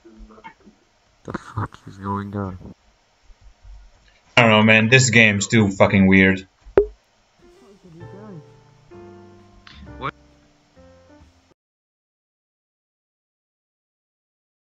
The fuck is going on? I don't know, man. This game's too fucking weird.